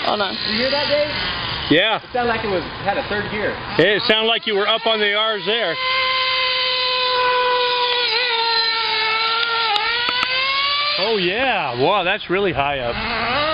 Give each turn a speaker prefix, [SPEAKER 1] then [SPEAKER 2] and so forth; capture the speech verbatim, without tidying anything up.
[SPEAKER 1] Hold on.
[SPEAKER 2] You hear that, Dave?
[SPEAKER 3] Yeah.
[SPEAKER 2] It sounded like it was had a third gear.
[SPEAKER 3] It sounded like you were up on the R's there. Oh yeah, wow, that's really high up.